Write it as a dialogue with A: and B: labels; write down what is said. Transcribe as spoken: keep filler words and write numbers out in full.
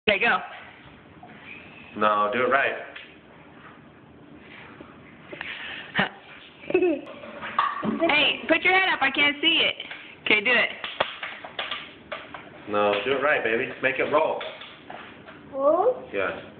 A: Okay, go.
B: No, do it right.
A: Hey, put your head up. I can't see it. Okay, do it.
B: No, do it right, baby. Make it roll.
C: Roll?
B: Yeah.